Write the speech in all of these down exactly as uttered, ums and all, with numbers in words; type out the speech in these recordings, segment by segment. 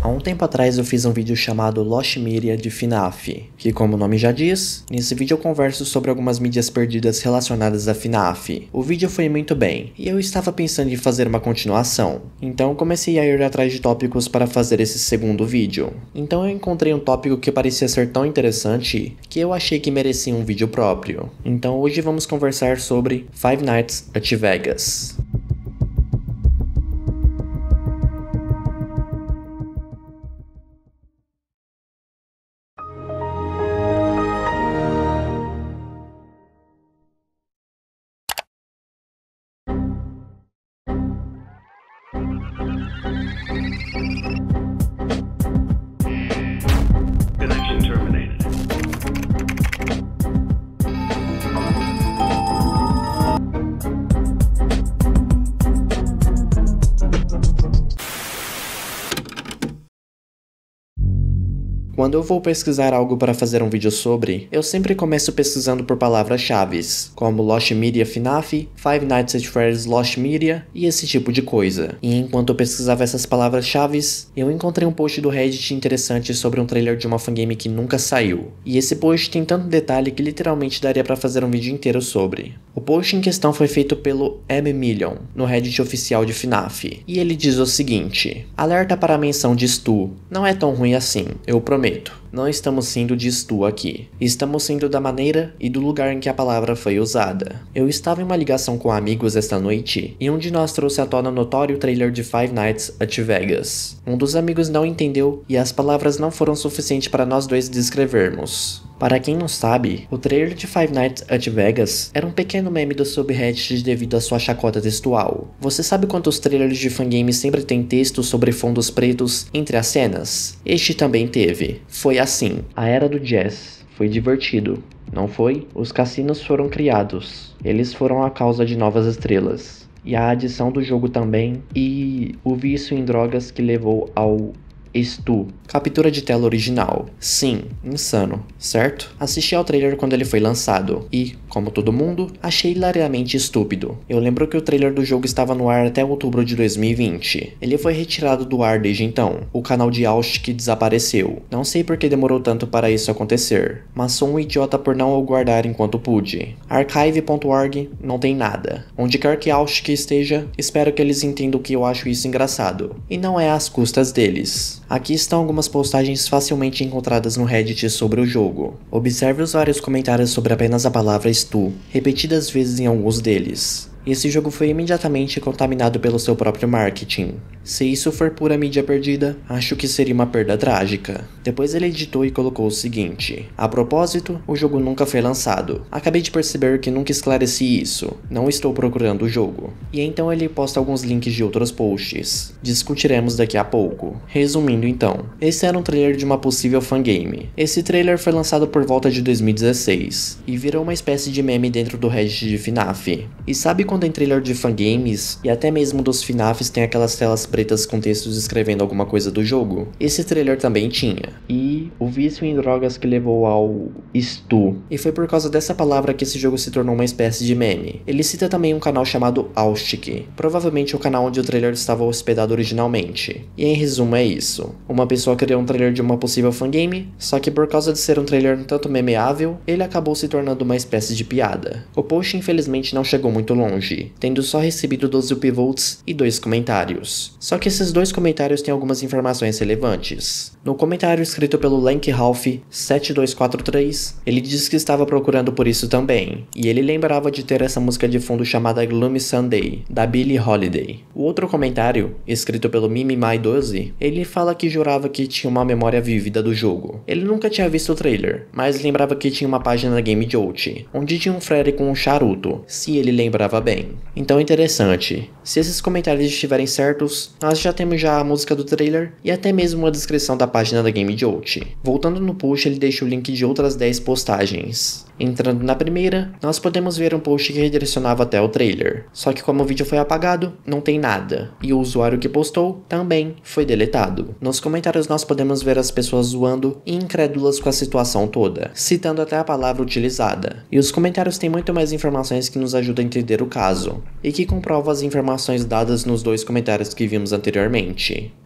Há um tempo atrás eu fiz um vídeo chamado Lost Media de FNAF, que como o nome já diz, nesse vídeo eu converso sobre algumas mídias perdidas relacionadas a FNAF. O vídeo foi muito bem, e eu estava pensando em fazer uma continuação, então comecei a ir atrás de tópicos para fazer esse segundo vídeo. Então eu encontrei um tópico que parecia ser tão interessante, que eu achei que merecia um vídeo próprio. Então hoje vamos conversar sobre Five Nights at Vegas. Connection terminated. Quando eu vou pesquisar algo para fazer um vídeo sobre, eu sempre começo pesquisando por palavras-chave, como Lost Media FNAF, Five Nights at Freddy's Lost Media e esse tipo de coisa. E enquanto eu pesquisava essas palavras-chave, eu encontrei um post do Reddit interessante sobre um trailer de uma fangame que nunca saiu. E esse post tem tanto detalhe que literalmente daria para fazer um vídeo inteiro sobre. O post em questão foi feito pelo M Million, no Reddit oficial de FNAF. E ele diz o seguinte: alerta para a menção de Stu. Não é tão ruim assim, eu prometo. Não estamos sendo de Stu aqui. Estamos sendo da maneira e do lugar em que a palavra foi usada. Eu estava em uma ligação com amigos esta noite, e um de nós trouxe à tona o notório trailer de Five Nights at Vegas. Um dos amigos não entendeu, e as palavras não foram suficientes para nós dois descrevermos. Para quem não sabe, o trailer de Five Nights at Vegas era um pequeno meme do subreddit devido à sua chacota textual. Você sabe quantos trailers de fangames sempre tem texto sobre fundos pretos entre as cenas? Este também teve. Foi assim. A era do jazz. Foi divertido. Não foi? Os cassinos foram criados. Eles foram a causa de novas estrelas. E a adição do jogo também. E o vício em drogas que levou ao Stu. Captura de tela original. Sim, insano, certo? Assisti ao trailer quando ele foi lançado e, como todo mundo, achei hilariamente estúpido. Eu lembro que o trailer do jogo estava no ar até outubro de dois mil e vinte. Ele foi retirado do ar desde então. O canal de Austic desapareceu. Não sei por que demorou tanto para isso acontecer, mas sou um idiota por não o guardar enquanto pude. archive ponto org não tem nada. Onde quer que Austic esteja, espero que eles entendam que eu acho isso engraçado. E não é às custas deles. Aqui estão algumas postagens facilmente encontradas no Reddit sobre o jogo. Observe os vários comentários sobre apenas a palavra Stu, repetidas vezes em alguns deles. Esse jogo foi imediatamente contaminado pelo seu próprio marketing. Se isso for pura mídia perdida, acho que seria uma perda trágica. Depois ele editou e colocou o seguinte: a propósito, o jogo nunca foi lançado. Acabei de perceber que nunca esclareci isso. Não estou procurando o jogo. E então ele posta alguns links de outros posts. Discutiremos daqui a pouco. Resumindo então, esse era um trailer de uma possível fangame. Esse trailer foi lançado por volta de dois mil e dezesseis, e virou uma espécie de meme dentro do Reddit de FNAF. E sabe quando em trailer de fangames, e até mesmo dos FNAFs tem aquelas telas pretas com textos escrevendo alguma coisa do jogo? Esse trailer também tinha. E o vício em drogas que levou ao Stu. E foi por causa dessa palavra que esse jogo se tornou uma espécie de meme. Ele cita também um canal chamado Austic, provavelmente o canal onde o trailer estava hospedado originalmente. E em resumo é isso. Uma pessoa criou um trailer de uma possível fangame, só que por causa de ser um trailer um tanto memeável, ele acabou se tornando uma espécie de piada. O post infelizmente não chegou muito longe, tendo só recebido doze upvotes e dois comentários. Só que esses dois comentários têm algumas informações relevantes. No comentário escrito pelo Lankralf sete dois quatro três, ele diz que estava procurando por isso também, e ele lembrava de ter essa música de fundo chamada Gloomy Sunday, da Billie Holiday. O outro comentário, escrito pelo Mimimai doze, ele fala que jurava que tinha uma memória vívida do jogo. Ele nunca tinha visto o trailer, mas lembrava que tinha uma página da Game Jolt, onde tinha um Freddy com um charuto, se ele lembrava bem. Então interessante, se esses comentários estiverem certos, nós já temos já a música do trailer e até mesmo uma descrição da página da Game Jolt. Voltando no post, ele deixa o link de outras dez postagens. Entrando na primeira, nós podemos ver um post que redirecionava até o trailer. Só que como o vídeo foi apagado, não tem nada. E o usuário que postou também foi deletado. Nos comentários nós podemos ver as pessoas zoando e incrédulas com a situação toda, citando até a palavra utilizada. E os comentários têm muito mais informações que nos ajudam a entender o caso, e que comprovam as informações dadas nos dois comentários que vimos anteriormente.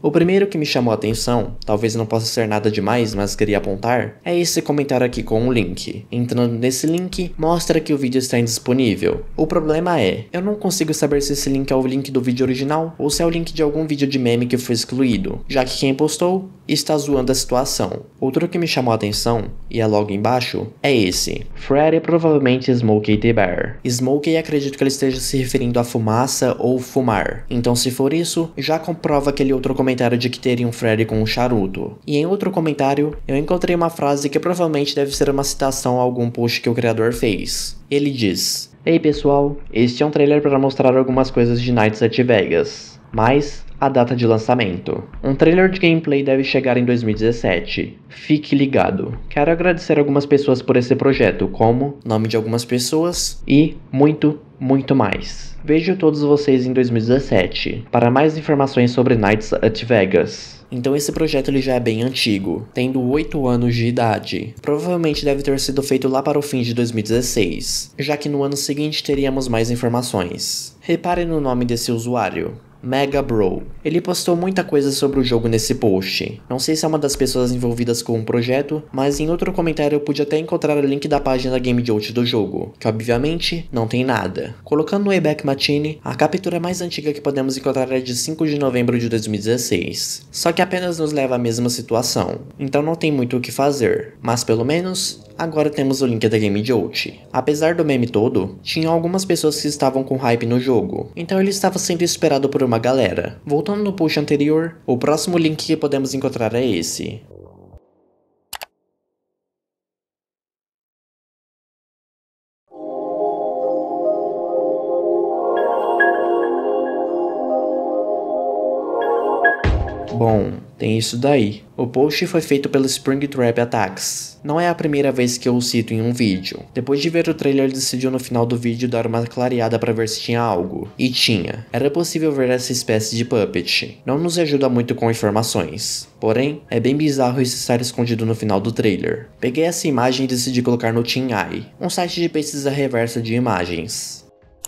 O primeiro que me chamou a atenção, talvez não possa ser nada demais, mas queria apontar, é esse comentário aqui com um link. Entrando nesse link, mostra que o vídeo está indisponível. O problema é, eu não consigo saber se esse link é o link do vídeo original ou se é o link de algum vídeo de meme que foi excluído, já que quem postou está zoando a situação. Outro que me chamou a atenção, e é logo embaixo, é esse. Freddy provavelmente Smokey the Bear. Smokey acredito que ele esteja se referindo a fumaça ou fumar. Então se for isso, já comprova aquele outro comentário de que teria um Freddy com um charuto. E em outro comentário, eu encontrei uma frase que provavelmente deve ser uma citação a algum post que o criador fez. Ele diz: "Ei pessoal, este é um trailer para mostrar algumas coisas de Nights at Vegas, mas a data de lançamento. Um trailer de gameplay deve chegar em dois mil e dezessete. Fique ligado. Quero agradecer algumas pessoas por esse projeto, como nome de algumas pessoas e muito, muito mais. Vejo todos vocês em dois mil e dezessete para mais informações sobre Nights at Vegas." Então esse projeto ele já é bem antigo, tendo oito anos de idade. Provavelmente deve ter sido feito lá para o fim de dois mil e dezesseis, já que no ano seguinte teríamos mais informações. Repare no nome desse usuário. Megabro. Ele postou muita coisa sobre o jogo nesse post. Não sei se é uma das pessoas envolvidas com o projeto, mas em outro comentário eu pude até encontrar o link da página GameJolt do jogo, que obviamente não tem nada. Colocando no Wayback Machine, a captura mais antiga que podemos encontrar é de cinco de novembro de dois mil e dezesseis. Só que apenas nos leva à mesma situação, então não tem muito o que fazer, mas pelo menos agora temos o link da GameJolt. Apesar do meme todo, tinham algumas pessoas que estavam com hype no jogo, então ele estava sendo esperado por uma galera. Voltando no post anterior, o próximo link que podemos encontrar é esse. Bom, tem isso daí. O post foi feito pelo Springtrap Attacks. Não é a primeira vez que eu o cito em um vídeo. Depois de ver o trailer, decidiu no final do vídeo dar uma clareada para ver se tinha algo. E tinha. Era possível ver essa espécie de puppet. Não nos ajuda muito com informações. Porém, é bem bizarro isso estar escondido no final do trailer. Peguei essa imagem e decidi colocar no TinEye, um site de pesquisa reversa de imagens.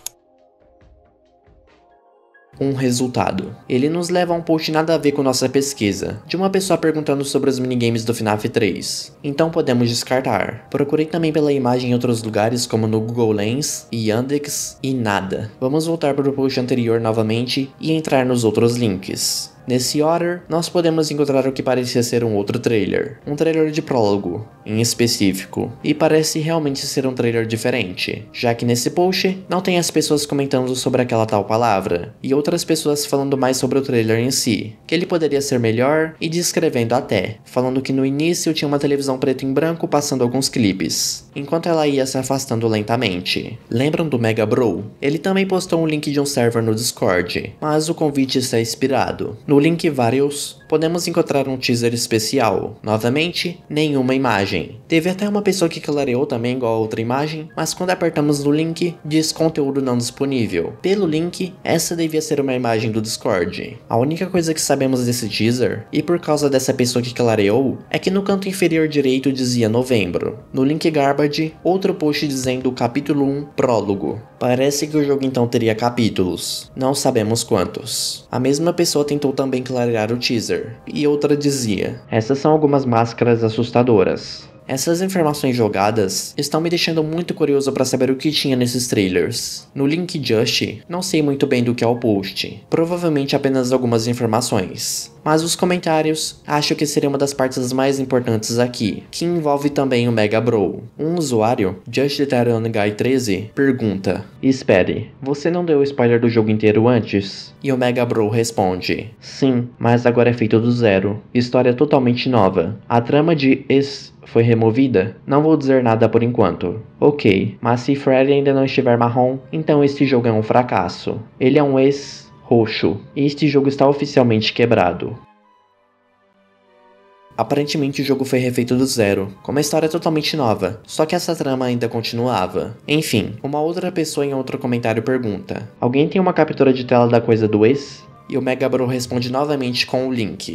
Um resultado. Ele nos leva a um post nada a ver com nossa pesquisa, de uma pessoa perguntando sobre os minigames do FNAF três. Então podemos descartar. Procurei também pela imagem em outros lugares como no Google Lens e Yandex e nada. Vamos voltar para o post anterior novamente e entrar nos outros links. Nesse order, nós podemos encontrar o que parecia ser um outro trailer, um trailer de prólogo, em específico, e parece realmente ser um trailer diferente, já que nesse post não tem as pessoas comentando sobre aquela tal palavra, e outras pessoas falando mais sobre o trailer em si, que ele poderia ser melhor e descrevendo até, falando que no início tinha uma televisão preto e branco passando alguns clipes, enquanto ela ia se afastando lentamente. Lembram do Megabro? Ele também postou um link de um server no Discord, mas o convite está expirado. No link Various, podemos encontrar um teaser especial. Novamente, nenhuma imagem. Teve até uma pessoa que clareou também igual a outra imagem, mas quando apertamos no link, diz conteúdo não disponível. Pelo link, essa devia ser uma imagem do Discord. A única coisa que sabemos desse teaser, e por causa dessa pessoa que clareou, é que no canto inferior direito dizia novembro. No link Garbage, outro post dizendo capítulo um, prólogo. Parece que o jogo então teria capítulos. Não sabemos quantos. A mesma pessoa tentou também clarear o teaser, e outra dizia: essas são algumas máscaras assustadoras. Essas informações jogadas estão me deixando muito curioso para saber o que tinha nesses trailers. No link Just, não sei muito bem do que é o post, provavelmente apenas algumas informações. Mas os comentários, acho que seria uma das partes mais importantes aqui, que envolve também o Megabro. Um usuário, JustTyrantGuy treze, pergunta: espere, você não deu o spoiler do jogo inteiro antes? E o Megabro responde: sim, mas agora é feito do zero, história totalmente nova. A trama de Es foi removida? Não vou dizer nada por enquanto. Ok, mas se Freddy ainda não estiver marrom, então este jogo é um fracasso. Ele é um ex roxo, e este jogo está oficialmente quebrado. Aparentemente o jogo foi refeito do zero, com uma história totalmente nova, só que essa trama ainda continuava. Enfim, uma outra pessoa em outro comentário pergunta: alguém tem uma captura de tela da coisa do ex? E o Megabro responde novamente com o link,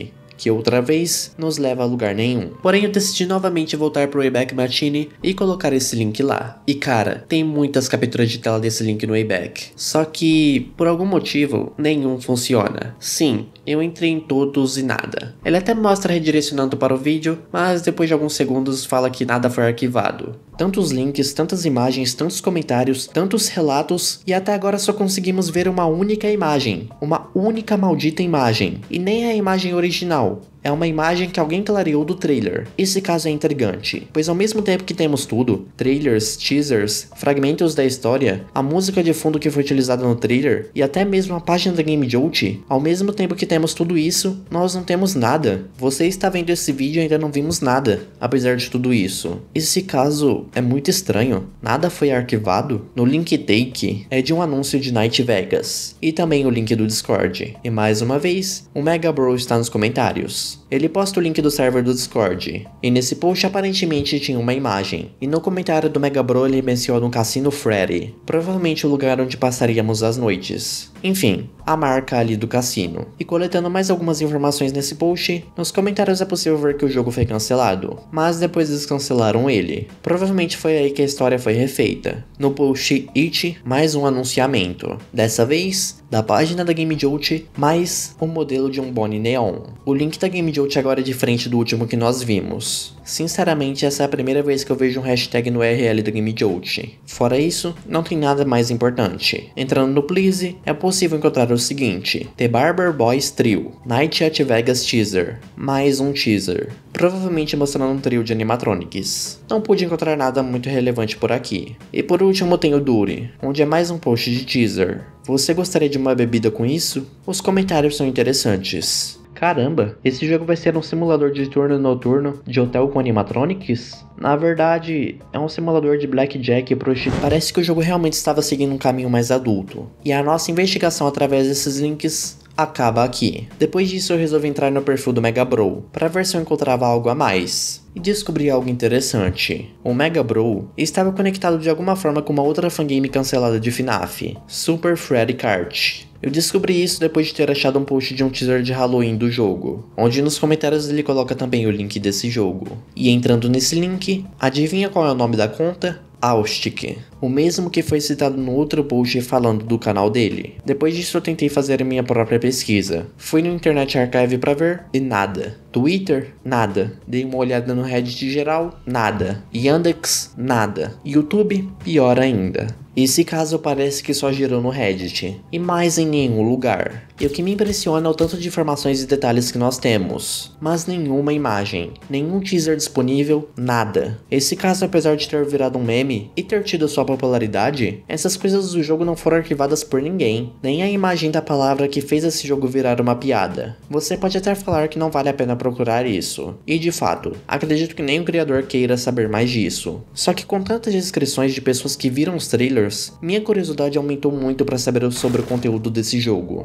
que outra vez nos leva a lugar nenhum. Porém, eu decidi novamente voltar pro Wayback Machine e colocar esse link lá. E cara, tem muitas capturas de tela desse link no Wayback. Só que, por algum motivo, nenhum funciona. Sim, eu entrei em todos e nada. Ele até mostra redirecionando para o vídeo, mas depois de alguns segundos fala que nada foi arquivado. Tantos links, tantas imagens, tantos comentários, tantos relatos, e até agora só conseguimos ver uma única imagem. Uma única maldita imagem. E nem é a imagem original. É uma imagem que alguém clareou do trailer. Esse caso é intrigante, pois ao mesmo tempo que temos tudo, trailers, teasers, fragmentos da história, a música de fundo que foi utilizada no trailer e até mesmo a página da Game Jolt, ao mesmo tempo que temos tudo isso, nós não temos nada. Você está vendo esse vídeo e ainda não vimos nada, apesar de tudo isso. Esse caso é muito estranho, nada foi arquivado. No link take é de um anúncio de Night Vegas, e também o link do Discord. E mais uma vez, o Mega Bro está nos comentários. Ele posta o link do server do Discord, e nesse post aparentemente tinha uma imagem, e no comentário do Mega Bro ele menciona um Cassino Freddy, provavelmente o lugar onde passaríamos as noites. Enfim, a marca ali do cassino. E coletando mais algumas informações nesse post, nos comentários é possível ver que o jogo foi cancelado, mas depois eles cancelaram ele. Provavelmente foi aí que a história foi refeita. No post It, mais um anunciamento. Dessa vez, da página da Game Jolt, mais um modelo de um Bonnie Neon. O link da Game Jolt agora é diferente do último que nós vimos. Sinceramente, essa é a primeira vez que eu vejo um hashtag no U R L da Game Jolt. Fora isso, não tem nada mais importante. Entrando no Please, é possível encontrar o seguinte: The Barber Boys Trio, Night at Vegas Teaser, mais um teaser, provavelmente mostrando um trio de animatronics. Não pude encontrar nada muito relevante por aqui. E por último tem o Duty, onde é mais um post de teaser. Você gostaria de uma bebida com isso? Os comentários são interessantes. Caramba, esse jogo vai ser um simulador de turno noturno de hotel com animatronics? Na verdade, é um simulador de blackjack e prostituição. Parece que o jogo realmente estava seguindo um caminho mais adulto. E a nossa investigação através desses links acaba aqui. Depois disso eu resolvi entrar no perfil do Mega Bro, para ver se eu encontrava algo a mais. E descobri algo interessante. O Mega Bro estava conectado de alguma forma com uma outra fangame cancelada de F NAF, Super Freddy Kart. Eu descobri isso depois de ter achado um post de um teaser de Halloween do jogo, onde nos comentários ele coloca também o link desse jogo. E entrando nesse link, adivinha qual é o nome da conta? Austic, o mesmo que foi citado no outro post falando do canal dele. Depois disso eu tentei fazer a minha própria pesquisa. Fui no Internet Archive pra ver e nada. Twitter? Nada. Dei uma olhada no Reddit geral? Nada. Yandex? Nada. YouTube? Pior ainda. Esse caso parece que só girou no Reddit, e mais em nenhum lugar. E o que me impressiona é o tanto de informações e detalhes que nós temos, mas nenhuma imagem, nenhum teaser disponível, nada. Esse caso, apesar de ter virado um meme e ter tido sua popularidade, essas coisas do jogo não foram arquivadas por ninguém, nem a imagem da palavra que fez esse jogo virar uma piada. Você pode até falar que não vale a pena procurar isso, e de fato, acredito que nem o criador queira saber mais disso. Só que com tantas descrições de pessoas que viram os trailers, minha curiosidade aumentou muito para saber sobre o conteúdo desse jogo.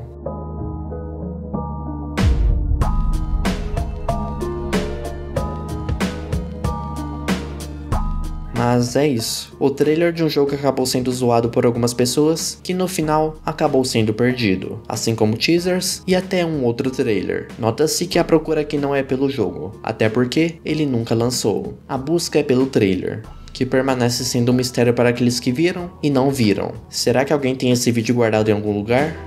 Mas é isso, o trailer de um jogo que acabou sendo zoado por algumas pessoas, que no final acabou sendo perdido, assim como teasers e até um outro trailer. Nota-se que a procura aqui não é pelo jogo, até porque ele nunca lançou. A busca é pelo trailer, que permanece sendo um mistério para aqueles que viram e não viram. Será que alguém tem esse vídeo guardado em algum lugar?